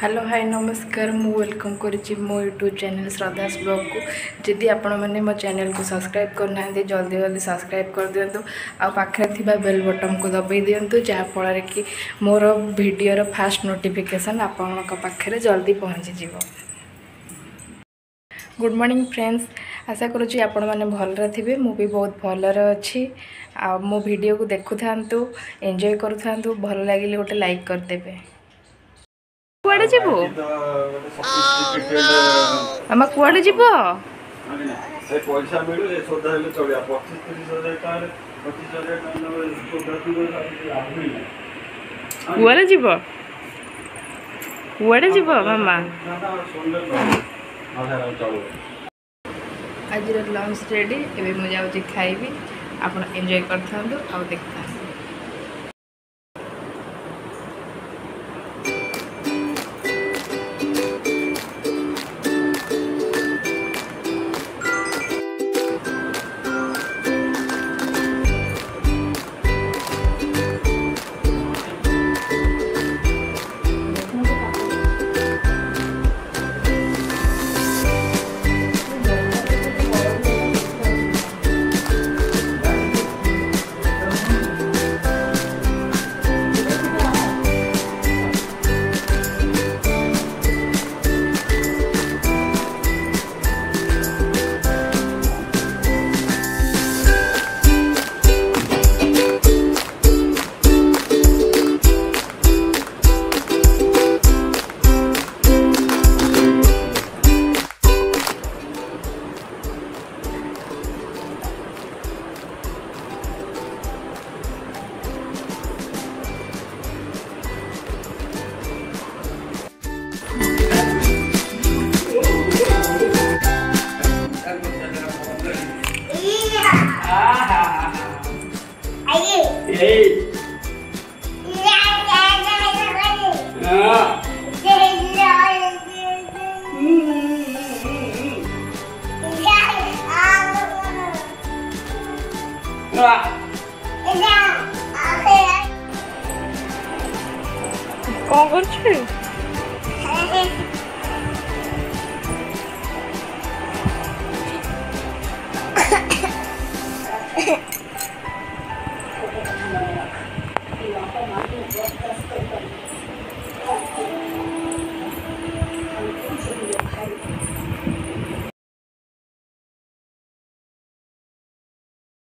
Hello hi नमस्कार मु welcome करी मो यूट्यूब चैनल श्रद्धास ब्लॉग को जदि आपण मैंने मो चैनल को सब्सक्राइब करना जल्दी जल्दी सब्सक्राइब कर दिंतु आ पाखे थिबा बेल बटन को दबाई दिंतु जहाँफल कि मोर वीडियो फास्ट नोटिफिकेशन आपण पाखे जल्दी पहुँची जीव। गुड मॉर्निंग फ्रेंड्स, आशा करुँची आपण मैंने भलरे थे मु भी बहुत भलरे अच्छी आ मो वीडियो को देखु थांतु एंजॉय करू थांतु भल लगे गोटे लाइक करदेवे। कुआडे जीवो मामा कुआडे जीवो से पैसा मिलू ए सोदा हेले चलिया 25-30 हजार 25,000 कुआडे जीवो कुआडे जीवो मामा आज लंच रेडी एबे मु जाउची खाइबी आपण एंजॉय करथांदो आ देखथांदो। कौन कर